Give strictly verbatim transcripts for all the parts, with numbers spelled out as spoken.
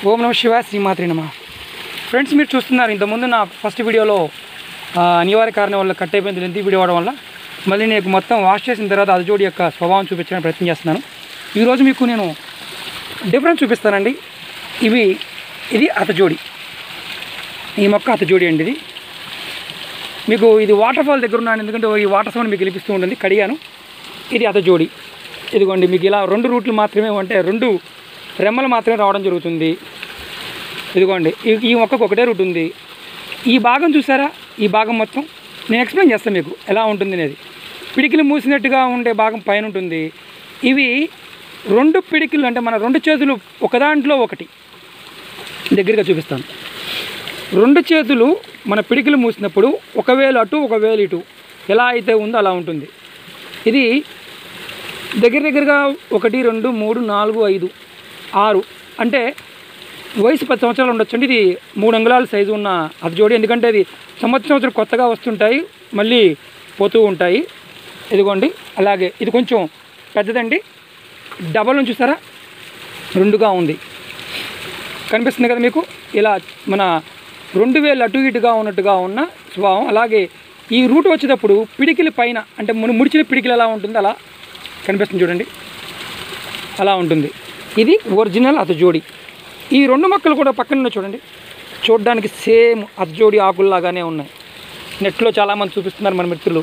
ఓం నమః శివాయ శ్రీమాత్రే నమః. ఫ్రెండ్స్, మీరు చూస్తున్నారు ఇంతకుముందు నా ఫస్ట్ వీడియోలో అనివార్య కారణం వల్ల కట్ అయిపోయింది లెంతీ వీడియో అవడం వల్ల మళ్ళీ నేను మొత్తం వాష్ చేసిన తర్వాత అతజోడి యొక్క స్వభావం చూపించడానికి ప్రయత్నం చేస్తున్నాను. ఈరోజు మీకు నేను డిఫరెన్స్ చూపిస్తానండి. ఇవి ఇది అతజోడి, ఈ మొక్క అతజోడి అండి. ఇది మీకు ఇది వాటర్ ఫాల్ దగ్గర ఉన్నాను, ఎందుకంటే ఈ వాటర్ సౌండ్ మీకు వినిపిస్తూ ఉంటుంది. కడిగాను. ఇది అతజోడి. ఇదిగోండి, మీకు ఇలా రెండు రూట్లు మాత్రమే అంటే రెండు రెమ్మలు మాత్రమే రావడం జరుగుతుంది. ఇదిగోండి, ఈ మొక్కకు ఒకటే రూట్ ఉంది. ఈ భాగం చూసారా, ఈ భాగం మొత్తం నేను ఎక్స్ప్లెయిన్ చేస్తాను మీకు ఎలా ఉంటుంది అనేది. పిడికిలు మూసినట్టుగా ఉండే భాగం పైన ఉంటుంది. ఇవి రెండు పిడికిలు అంటే మన రెండు చేతులు ఒకదాంట్లో ఒకటి దగ్గరగా చూపిస్తాను. రెండు చేతులు మన పిడికిలు మూసినప్పుడు ఒకవేళ అటు ఒకవేళ ఇటు ఎలా అయితే ఉందో అలా ఉంటుంది. ఇది దగ్గర దగ్గరగా ఒకటి రెండు మూడు నాలుగు ఐదు ఆరు అంటే వయసు పది సంవత్సరాలు ఉండొచ్చండి. ఇది మూడు అంగుళాల సైజు ఉన్న అతజోడి. ఎందుకంటే ఇది సంవత్సరం సంవత్సరం కొత్తగా వస్తుంటాయి, మళ్ళీ పోతూ ఉంటాయి. ఇదిగోండి, అలాగే ఇది కొంచెం పెద్దదండి. డబల్ నుంచి చూసారా, రెండుగా ఉంది, కనిపిస్తుంది కదా మీకు. ఇలా మన రెండు వేలు అటు ఇటుగా ఉన్నట్టుగా ఉన్న స్వభావం. అలాగే ఈ రూట్ వచ్చేటప్పుడు పిడికిలి పైన అంటే మన ముడిచిన పిడికిలు ఎలా ఉంటుంది అలా కనిపిస్తుంది చూడండి, అలా ఉంటుంది. ఇది ఒరిజినల్ అతజోడి. ఈ రెండు మొక్కలు కూడా పక్కన చూడండి, చూడడానికి సేమ్ అతజోడి ఆకుల్లాగానే ఉన్నాయి. నెట్లో చాలామంది చూపిస్తున్నారు మన మిత్రులు.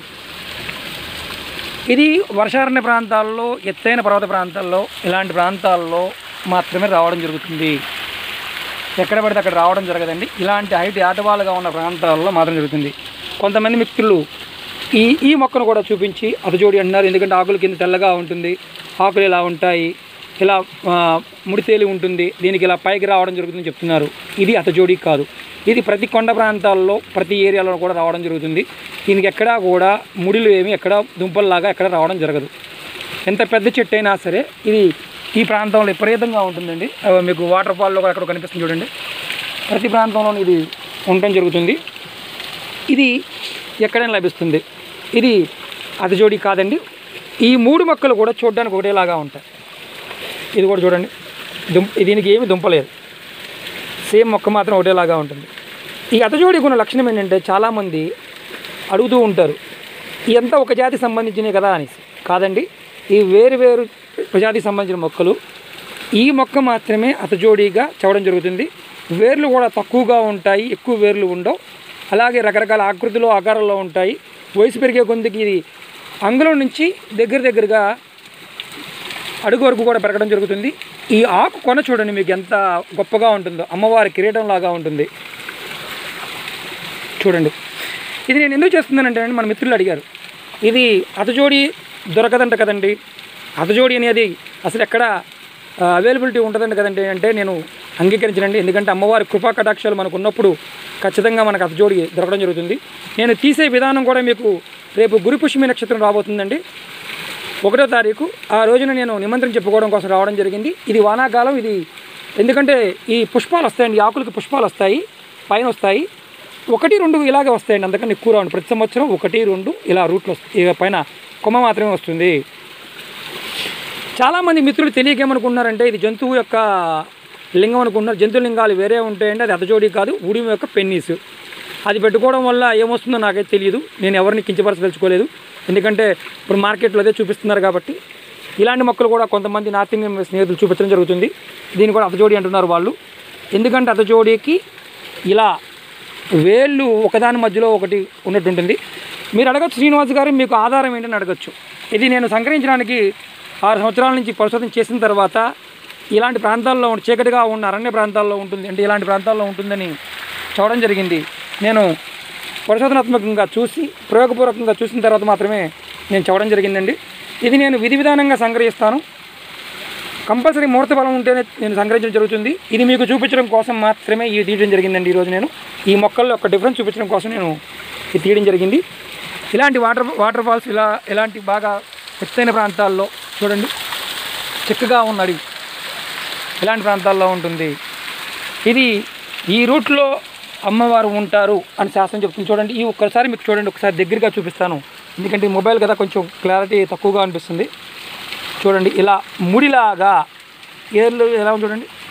ఇది వర్షారణ్య ప్రాంతాల్లో, ఎత్తైన పర్వత ప్రాంతాల్లో, ఇలాంటి ప్రాంతాల్లో మాత్రమే రావడం జరుగుతుంది. ఎక్కడ పడితే అక్కడ రావడం జరగదండి. ఇలాంటి హైట్ ఆటవాలుగా ఉన్న ప్రాంతాల్లో మాత్రం జరుగుతుంది. కొంతమంది మిత్రులు ఈ ఈ మొక్కను కూడా చూపించి అతజోడి అంటున్నారు. ఎందుకంటే ఆకులు కింద తెల్లగా ఉంటుంది, ఆకులు ఇలా ఉంటాయి, ఇలా ముడితేలి ఉంటుంది, దీనికి ఇలా పైకి రావడం జరుగుతుందని చెప్తున్నారు. ఇది అతజోడి కాదు. ఇది ప్రతి కొండ ప్రాంతాల్లో ప్రతి ఏరియాలో కూడా రావడం జరుగుతుంది. దీనికి ఎక్కడా కూడా ముడిలు ఏమి ఎక్కడ దుంపల్లాగా ఎక్కడ రావడం జరగదు. ఎంత పెద్ద చెట్టు అయినా సరే ఇది ఈ ప్రాంతంలో విపరీతంగా ఉంటుందండి. మీకు వాటర్ ఫాల్లో కూడా అక్కడ కనిపిస్తుంది చూడండి. ప్రతి ప్రాంతంలో ఇది ఉండటం జరుగుతుంది. ఇది ఎక్కడైనా లభిస్తుంది. ఇది అతజోడి కాదండి. ఈ మూడు మొక్కలు కూడా చూడడానికి ఒకటేలాగా ఉంటాయి. ఇది కూడా చూడండి, దుంప దీనికి ఏమి దుంపలేదు, సేమ్ మొక్క మాత్రం ఒకటేలాగా ఉంటుంది. ఈ అతజోడికి ఉన్న లక్షణం ఏంటంటే చాలామంది అడుగుతూ ఉంటారు, ఇదంతా ఒక జాతికి సంబంధించినవి కదా అనేసి. కాదండి, ఈ వేరు వేరు ప్రజాతికి సంబంధించిన మొక్కలు. ఈ మొక్క మాత్రమే అతజోడిగా చెప్పడం జరుగుతుంది. వేర్లు కూడా తక్కువగా ఉంటాయి, ఎక్కువ వేర్లు ఉండవు. అలాగే రకరకాల ఆకృతిలో ఆకారాల్లో ఉంటాయి. వయసు పెరిగే కొందికి ఇది అంగుళం నుంచి దగ్గర దగ్గరగా అడుగు వరకు కూడా పెరగడం జరుగుతుంది. ఈ ఆకు కొన చూడండి మీకు ఎంత గొప్పగా ఉంటుందో, అమ్మవారి కిరీటం లాగా ఉంటుంది చూడండి. ఇది నేను ఎందుకు చేస్తున్నానంటే మన మిత్రులు అడిగారు, ఇది అతజోడి దొరకదంట కదండి, అతజోడి అనేది అసలు ఎక్కడ అవైలబిలిటీ ఉంటుందండి కదండి అంటే నేను అంగీకరించనండి. ఎందుకంటే అమ్మవారి కృపా కటాక్షాలు మనకు ఉన్నప్పుడు ఖచ్చితంగా మనకు అతజోడి దొరకడం జరుగుతుంది. నేను తీసే విధానం కూడా మీకు రేపు గురు పుష్యమి నక్షత్రం రాబోతుందండి, ఒకటో తారీఖు. ఆ రోజున నేను నిమంత్రణ చెప్పుకోవడం కోసం రావడం జరిగింది. ఇది వానాకాలం. ఇది ఎందుకంటే ఈ పుష్పాలు వస్తాయండి, ఆకులకి పుష్పాలు వస్తాయి, పైన వస్తాయి. ఒకటి రెండు ఇలాగే వస్తాయండి, అందుకని ఎక్కువ రావండి. ప్రతి సంవత్సరం ఒకటి రెండు ఇలా రూట్లు వస్తాయి, పైన కొమ్మ మాత్రమే వస్తుంది. చాలామంది మిత్రులు తెలియకేమనుకున్నారంటే ఇది జంతువు యొక్క లింగం అనుకున్నారు. జంతు లింగాలు వేరే ఉంటాయండి, అది అతజోడి కాదు, ఉడిమి యొక్క పెన్నీసు. అది పెట్టుకోవడం వల్ల ఏమొస్తుందో నాకైతే తెలియదు. నేను ఎవరిని కించపరచదలుచుకోలేదు, ఎందుకంటే ఇప్పుడు మార్కెట్లో అదే చూపిస్తున్నారు కాబట్టి. ఇలాంటి మొక్కలు కూడా కొంతమంది నార్త్ ఇండియన్ స్నేహితులు చూపించడం జరుగుతుంది. దీన్ని కూడా అతజోడి అంటున్నారు వాళ్ళు. ఎందుకంటే అతజోడికి ఇలా వేళ్ళు ఒకదాని మధ్యలో ఒకటి ఉన్నట్టుంటుంది. మీరు అడగచ్చు, శ్రీనివాస్ గారు మీకు ఆధారం ఏంటని అడగచ్చు. ఇది నేను సంగ్రహించడానికి ఆరు సంవత్సరాల నుంచి పరిశోధన చేసిన తర్వాత ఇలాంటి ప్రాంతాల్లో చీకటిగా ఉన్న అరణ్య ప్రాంతాల్లో ఉంటుంది అంటే ఇలాంటి ప్రాంతాల్లో ఉంటుందని చూడడం జరిగింది. నేను పరిశోధనాత్మకంగా చూసి ప్రయోగపూర్వకంగా చూసిన తర్వాత మాత్రమే నేను చూడడం జరిగిందండి. ఇది నేను విధి విధానంగా సంగ్రహిస్తాను. కంపల్సరీ ముహూర్త బలం ఉంటేనే నేను సంగ్రహించడం జరుగుతుంది. ఇది మీకు చూపించడం కోసం మాత్రమే ఇది తీయడం జరిగిందండి. ఈరోజు నేను ఈ మొక్కల్లో ఒక డిఫరెన్స్ చూపించడం కోసం నేను ఇది తీయడం జరిగింది. ఇలాంటి వాటర్ వాటర్ ఫాల్స్ ఇలా ఇలాంటి బాగా ఎత్తైన ప్రాంతాల్లో చూడండి, చిక్కగా ఉన్న అడవి ఇలాంటి ప్రాంతాల్లో ఉంటుంది. ఇది ఈ రూట్లో అమ్మవారు ఉంటారు అని శాస్త్రం చెప్తుంది. చూడండి, ఈ ఒక్కసారి మీకు చూడండి, ఒకసారి దగ్గరగా చూపిస్తాను, ఎందుకంటే మొబైల్ కదా కొంచెం క్లారిటీ తక్కువగా అనిపిస్తుంది. చూడండి, ఇలా ముడిలాగా ఏర్లు ఎలా ఉంది చూడండి,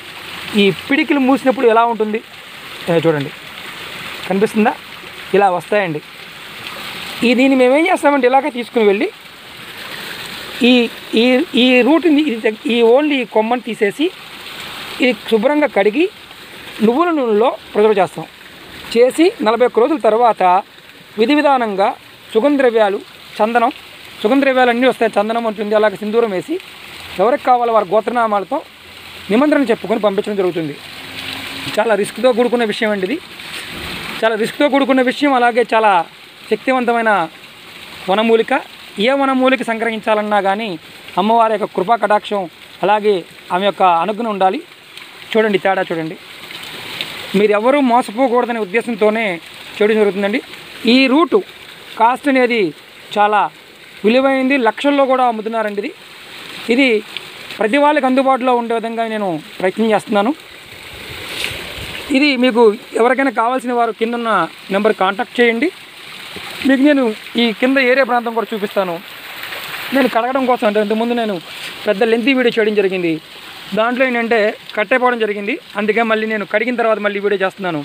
ఈ పిడికిలు మూసినప్పుడు ఎలా ఉంటుంది చూడండి, కనిపిస్తుందా? ఇలా వస్తాయండి. ఈ దీన్ని మేమేం చేస్తామంటే ఇలాగే తీసుకుని వెళ్ళి ఈ ఈ ఈ రూట్ని ఇది ఈ ఓన్లీ కొమ్మని తీసేసి ఇది శుభ్రంగా కడిగి నువ్వుల నూనెలో ప్రిజర్వ్ చేస్తాం. చేసి నలభై ఒక్క రోజుల తర్వాత విధి విధానంగా సుగంధద్రవ్యాలు, చందనం, సుగంధద్రవ్యాలు అన్నీ వస్తాయి, చందనం ఉంటుంది, అలాగే సింధూరం వేసి ఎవరికి కావాలో వారి గోత్రనామాలతో నిమంత్రణ చెప్పుకొని పంపించడం జరుగుతుంది. చాలా రిస్క్తో కూడుకున్న విషయం అండి ఇది, చాలా రిస్క్తో కూడుకున్న విషయం. అలాగే చాలా శక్తివంతమైన వనమూలిక. ఏ వనమూలిక సంగ్రహించాలన్నా కానీ అమ్మవారి యొక్క కృపా కటాక్షం అలాగే ఆమె యొక్క అనుగ్రహం ఉండాలి. చూడండి తేడా చూడండి. మీరు ఎవరూ మోసపోకూడదనే ఉద్దేశంతోనే చేయడం జరుగుతుందండి. ఈ రూటు కాస్ట్ అనేది చాలా విలువైంది, లక్షల్లో కూడా అమ్ముతున్నారండి. ఇది ఇది ప్రతి వాళ్ళకి అందుబాటులో ఉండే విధంగా నేను ప్రయత్నం చేస్తున్నాను. ఇది మీకు ఎవరికైనా కావాల్సిన వారు కింద ఉన్న నెంబర్ కాంటాక్ట్ చేయండి. మీకు నేను ఈ కింద ఏరియా ప్రాంతం కూడా చూపిస్తాను. నేను కడగడం కోసం అంటే ఇంతకుముందు నేను పెద్ద లెంతీ వీడియో చేయడం జరిగింది, దాంట్లో ఏంటంటే కట్టైపోవడం జరిగింది. అందుకే మళ్ళీ నేను కడిగిన తర్వాత మళ్ళీ వీడియో చేస్తున్నాను.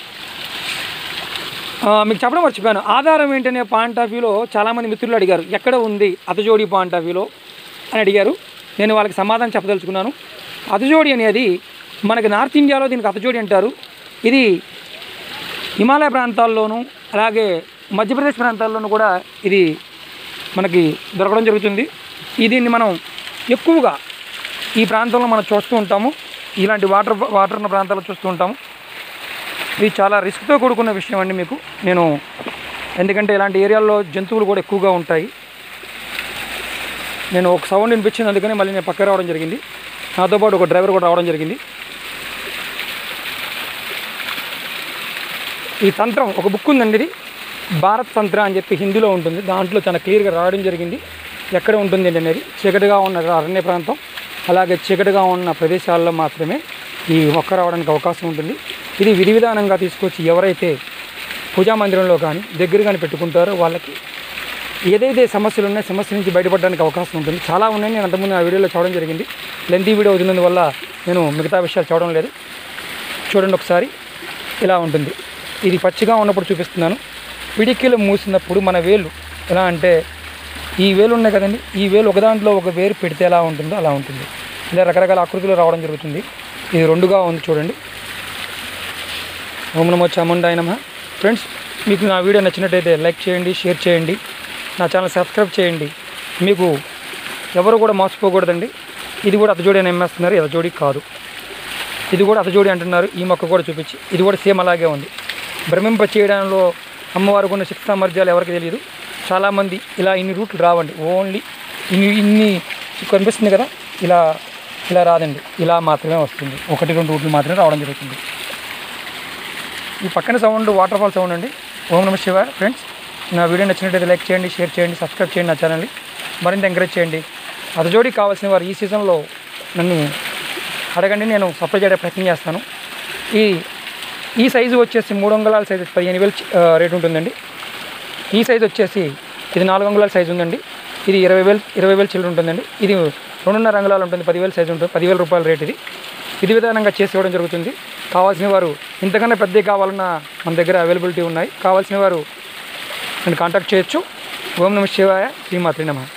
మీకు చెప్పడం మర్చిపోయాను, ఆధారం ఏంటనే పాయింట్ ఆఫ్ వ్యూలో చాలామంది మిత్రులు అడిగారు, ఎక్కడ ఉంది అతజోడి పాయింట్ ఆఫ్ వ్యూలో అని అడిగారు. నేను వాళ్ళకి సమాధానం చెప్పదలుచుకున్నాను. అతజోడి అనేది మనకి నార్త్ ఇండియాలో దీనికి అతజోడి అంటారు. ఇది హిమాలయ ప్రాంతాల్లోనూ అలాగే మధ్యప్రదేశ్ ప్రాంతాల్లోనూ కూడా ఇది మనకి దొరకడం జరుగుతుంది. దీన్ని మనం ఎక్కువగా ఈ ప్రాంతంలో మనం చూస్తూ ఉంటాము, ఇలాంటి వాటర్ వాటర్ ఉన్న ప్రాంతాల్లో చూస్తూ ఉంటాము. ఇది చాలా రిస్క్తో కూడుకున్న విషయం అండి మీకు నేను, ఎందుకంటే ఇలాంటి ఏరియాల్లో జంతువులు కూడా ఎక్కువగా ఉంటాయి. నేను ఒక సౌండ్ వినిపించింది, అందుకని మళ్ళీ నేను పక్క రావడం జరిగింది. నాతో పాటు ఒక డ్రైవర్ కూడా రావడం జరిగింది. ఈ తంత్రం ఒక బుక్ ఉందండి, ఇది భారత్ తంత్ర అని చెప్పి హిందీలో ఉంటుంది. దాంట్లో చాలా క్లియర్గా రావడం జరిగింది ఎక్కడ ఉంటుంది అనేది. చీకటిగా ఉన్న అరణ్య ప్రాంతం అలాగే చీకటిగా ఉన్న ప్రదేశాల్లో మాత్రమే ఈ మొక్క రావడానికి అవకాశం ఉంటుంది. ఇది విధి విధానంగా తీసుకొచ్చి ఎవరైతే పూజా మందిరంలో కానీ దగ్గర కానీ పెట్టుకుంటారో వాళ్ళకి ఏదైతే సమస్యలు ఉన్నాయో సమస్య నుంచి బయటపడడానికి అవకాశం ఉంటుంది. చాలా ఉన్నాయి, నేను అంతకుముందు ఆ వీడియోలో చూడడం జరిగింది. లెంతీ వీడియో వదిలినందువల్ల నేను మిగతా విషయాలు చూడడం లేదు. చూడండి ఒకసారి, ఇలా ఉంటుంది. ఇది పచ్చిగా ఉన్నప్పుడు చూపిస్తున్నాను. పిడికిలు మూసినప్పుడు మన వేలు ఎలా అంటే ఈ వేలు ఉన్నాయి కదండి, ఈ వేలు ఒక దాంట్లో ఒక వేరు పెడితే ఎలా ఉంటుందో అలా ఉంటుంది. ఇలా రకరకాల ఆకృతిలో రావడం జరుగుతుంది. ఇది రెండుగా ఉంది చూడండి. ఓం నమో చాముండాయ నమః. ఫ్రెండ్స్, మీకు నా వీడియో నచ్చినట్టయితే లైక్ చేయండి, షేర్ చేయండి, నా ఛానల్ సబ్స్క్రైబ్ చేయండి. మీకు ఎవరు కూడా మోసపోకూడదండి. ఇది కూడా అతజోడి అని అమ్మేస్తున్నారు, అతజోడి కాదు. ఇది కూడా అతజోడి అంటున్నారు. ఈ మొక్క కూడా చూపించి ఇది కూడా సేమ్ అలాగే ఉంది. భ్రమింప చేయడంలో అమ్మవారికి ఉన్న శక్తి సామర్థ్యాలు ఎవరికి తెలియదు. చాలామంది ఇలా ఇన్ని రూట్లు రావండి, ఓన్లీ ఇన్ని ఇన్ని కనిపిస్తుంది కదా, ఇలా ఇలా రాదండి, ఇలా మాత్రమే వస్తుంది. ఒకటి రెండు రూట్లు మాత్రమే రావడం జరుగుతుంది. ఈ పక్కన సౌండ్ వాటర్ ఫాల్ సౌండ్ అండి. ఓం నమః శివాయ. ఫ్రెండ్స్, నా వీడియో నచ్చినట్టయితే లైక్ చేయండి, షేర్ చేయండి, సబ్స్క్రైబ్ చేయండి, నా ఛానల్ని మరింత ఎంకరేజ్ చేయండి. అతజోడి కావాల్సిన వారు ఈ సీజన్లో నన్ను అడగండి, నేను సప్లై చేయడానికి ప్రయత్నం చేస్తాను. ఈ ఈ సైజు వచ్చేసి మూడు అంగుళాల సైజు పదిహేను వేలు రేటు ఉంటుందండి. ఈ సైజు వచ్చేసి ఇది నాలుగు అంగుళాల సైజు ఉందండి. ఇది ఇరవై వేలు ఇరవై వేలు చిల్లర ఉంటుందండి. ఇది రెండున్నర అంగుళాలు ఉంటుంది, పదివేల సైజు ఉంటుంది, పదివేల రూపాయల రేట్. ఇది ఇది విధానంగా చేసి ఇవ్వడం జరుగుతుంది. కావాల్సిన వారు ఇంతకన్నా పెద్దవి కావాలన్నా మన దగ్గర అవైలబిలిటీ ఉన్నాయి. కావాల్సిన వారు నన్ను కాంటాక్ట్ చేయొచ్చు. ఓం నమః శివాయ. శ్రీమాత్రే నమః.